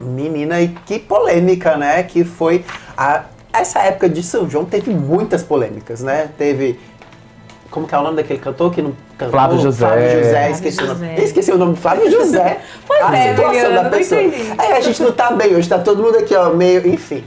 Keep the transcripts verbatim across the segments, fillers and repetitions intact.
Menina, e que polêmica, né? Que foi a... Essa época de São João teve muitas polêmicas, né? Teve... Como que é o nome daquele cantor que não cantou? Flávio José. Flávio José, Flávio esqueci José. o nome. Eu esqueci o nome, Flávio José. Pois a é, situação Juliana, da não pessoa. entendi. Aí a gente não tá bem hoje, tá todo mundo aqui, ó, meio... Enfim.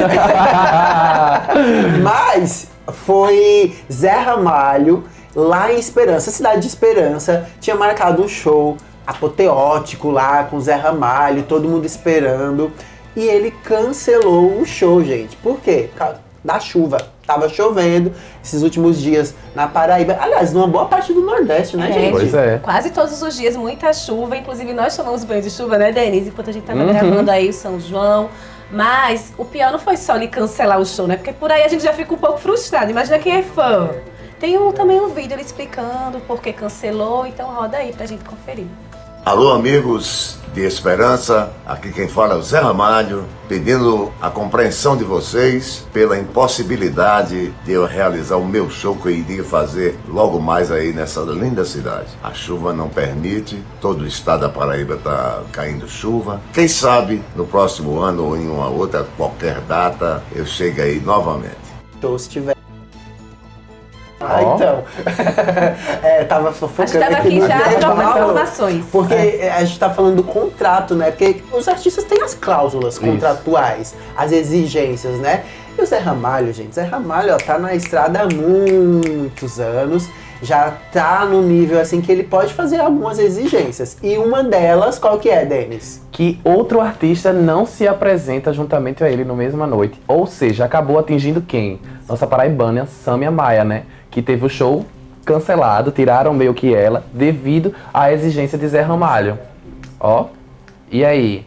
Mas foi Zé Ramalho, lá em Esperança, cidade de Esperança, tinha marcado um show apoteótico lá com Zé Ramalho, todo mundo esperando. E ele cancelou o show, gente. Por quê? Por causa da chuva. Tava chovendo esses últimos dias na Paraíba. Aliás, numa boa parte do Nordeste, né, É, gente? Pois é. Quase todos os dias, muita chuva. Inclusive, nós tomamos banho de chuva, né, Denise? Enquanto a gente tava Uhum. gravando aí o São João. Mas o pior não foi só ele cancelar o show, né? Porque por aí a gente já fica um pouco frustrado. Imagina quem é fã. Tem um, também um vídeo ele explicando por que cancelou. Então roda aí pra gente conferir. Alô, amigos de Esperança, aqui quem fala é o Zé Ramalho, pedindo a compreensão de vocês pela impossibilidade de eu realizar o meu show que eu iria fazer logo mais aí nessa linda cidade. A chuva não permite, todo o estado da Paraíba está caindo chuva. Quem sabe no próximo ano ou em uma outra qualquer data eu chego aí novamente. Show se tiver. Ah, Ó. então. é, tava A gente fofocando tava aqui no já trocando intervalo. informações. Porque a gente tá falando do contrato, né? Porque os artistas têm as cláusulas contratuais, as exigências, né? E o Zé Ramalho, gente, Zé Ramalho, ó, tá na estrada há muitos anos, já tá no nível assim que ele pode fazer algumas exigências. E uma delas, qual que é, Denis? Que outro artista não se apresenta juntamente a ele na mesma noite. Ou seja, acabou atingindo quem? Nossa paraibana, Sâmia Maia, né? Que teve o show cancelado, tiraram meio que ela, devido à exigência de Zé Ramalho. Ó, e aí?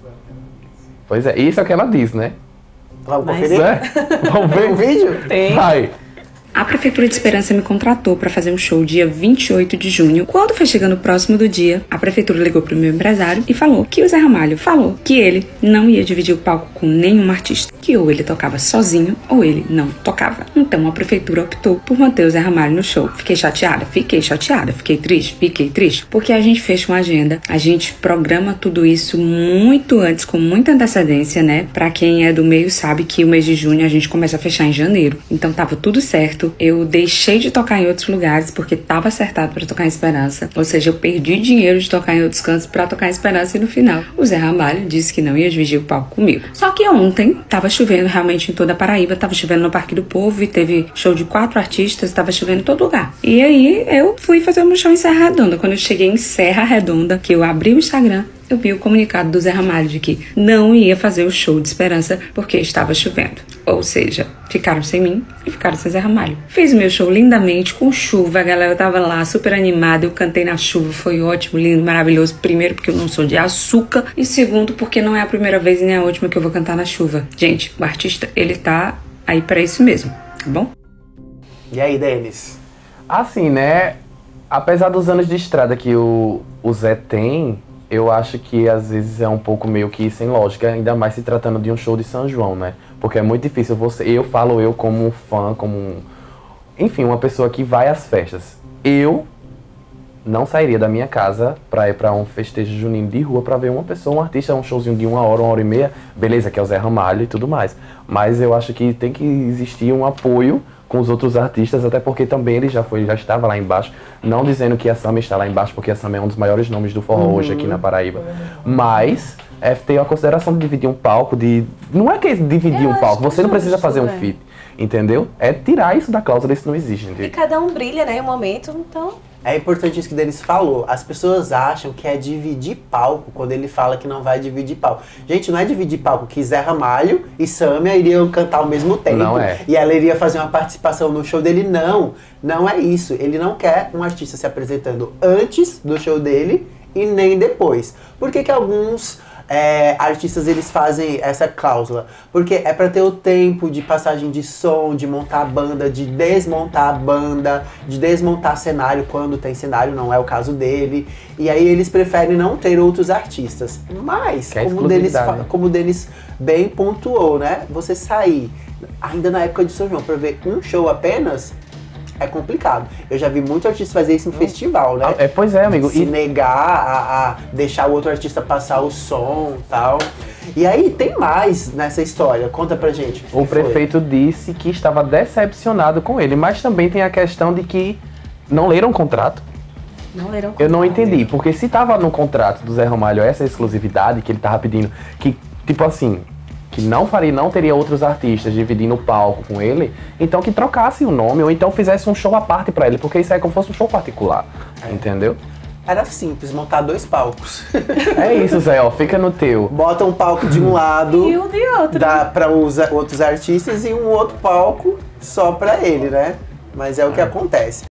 Pois é, isso é o que ela diz, né? Vamos Mas- conferir? Né? Vamos Tem ver um vídeo? Tem. Vai. A Prefeitura de Esperança me contratou para fazer um show dia vinte e oito de junho. Quando foi chegando próximo do dia, a Prefeitura ligou pro meu empresário e falou que o Zé Ramalho falou que ele não ia dividir o palco com nenhum artista, que ou ele tocava sozinho ou ele não tocava. Então a Prefeitura optou por manter o Zé Ramalho no show. Fiquei chateada, fiquei chateada, fiquei triste, fiquei triste, porque a gente fecha uma agenda, a gente programa tudo isso muito antes, com muita antecedência, né? Pra quem é do meio sabe que o mês de junho a gente começa a fechar em janeiro. Então tava tudo certo. Eu deixei de tocar em outros lugares porque estava acertado para tocar em Esperança. Ou seja, eu perdi dinheiro de tocar em outros cantos para tocar em Esperança e no final o Zé Ramalho disse que não ia dividir o palco comigo. Só que ontem tava chovendo realmente em toda a Paraíba, tava chovendo no Parque do Povo e teve show de quatro artistas, tava chovendo em todo lugar. E aí eu fui fazer o meu show em Serra Redonda. Quando eu cheguei em Serra Redonda, que eu abri o Instagram, eu vi o comunicado do Zé Ramalho de que não ia fazer o show de Esperança porque estava chovendo. Ou seja, ficaram sem mim e ficaram sem Zé Ramalho. Fiz o meu show lindamente, com chuva, a galera tava lá super animada, eu cantei na chuva, foi ótimo, lindo, maravilhoso. Primeiro, porque eu não sou de açúcar, e segundo, porque não é a primeira vez e nem a última que eu vou cantar na chuva. Gente, o artista, ele tá aí pra isso mesmo, tá bom? E aí, Denis? Assim, né? Apesar dos anos de estrada que o, o Zé tem, eu acho que às vezes é um pouco meio que sem lógica, ainda mais se tratando de um show de São João, né? Porque é muito difícil você... Eu falo eu como um fã, como um... Enfim, uma pessoa que vai às festas. Eu não sairia da minha casa pra ir pra um festejo junino de rua pra ver uma pessoa, um artista, um showzinho de uma hora, uma hora e meia. Beleza, que é o Zé Ramalho e tudo mais. Mas eu acho que tem que existir um apoio com os outros artistas, até porque também ele já foi, já estava lá embaixo, não dizendo que a Sâmia está lá embaixo, porque a Sâmia é um dos maiores nomes do forró uhum. hoje aqui na Paraíba, mas é ter a consideração de dividir um palco, de não é que dividir Eu um palco, você não precisa justo, fazer um é. feat, entendeu? É tirar isso da cláusula, isso não existe. E cada um brilha, né, em um momento, então... É importante isso que o Denis falou. As pessoas acham que é dividir palco quando ele fala que não vai dividir palco. Gente, não é dividir palco, que Zé Ramalho e Sâmia iriam cantar ao mesmo tempo. Não é. E ela iria fazer uma participação no show dele. Não, não é isso. Ele não quer um artista se apresentando antes do show dele e nem depois. Por que que alguns... É, artistas eles fazem essa cláusula? Porque é para ter o tempo de passagem de som, de montar a banda, de desmontar a banda, de desmontar cenário quando tem cenário, não é o caso dele. E aí eles preferem não ter outros artistas. Mas, Que é como o Denis, exclusividade. como o Denis bem pontuou, né? Você sair, ainda na época de São João, para ver um show apenas... É complicado. Eu já vi muitos artistas fazer isso em festival, né? É, pois é, amigo. Se E negar a, a deixar o outro artista passar o som e tal. E aí tem mais nessa história, conta pra gente. O prefeito disse que estava decepcionado com ele, mas também tem a questão de que não leram o contrato. Não leram o Eu não contrato. entendi, porque se tava no contrato do Zé Ramalho essa exclusividade que ele tava pedindo, que tipo assim, que não faria, não teria outros artistas dividindo o palco com ele, então que trocasse o nome ou então fizesse um show à parte pra ele, porque isso é como se fosse um show particular, é. entendeu? Era simples, montar dois palcos. É isso, Zé, ó, fica no teu. Bota um palco de um lado, E o de outro. dá para os outros artistas e um outro palco só pra ele, né? Mas é o que acontece.